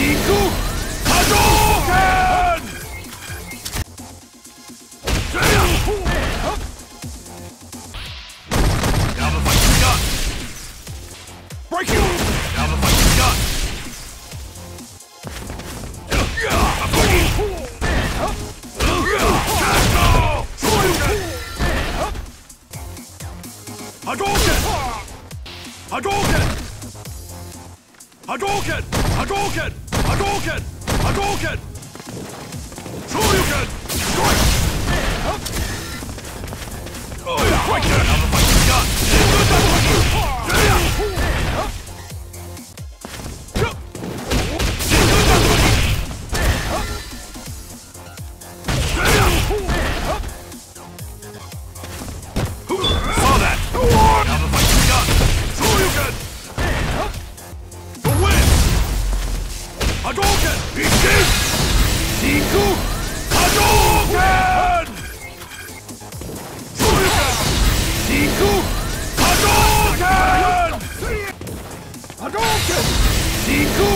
Break you! Now the fight is done! Hadouken! Hadouken! Hadouken! Hadouken! Hadouken! Hadouken! Shoryuken! Strike! Right there! Now the fight is done! Saw that! Now the fight is done! Shoryuken! The win! Hadouken! Begin! Niku! Hadouken! Shoryuken! Niku! Hadouken! Hadouken! Niku!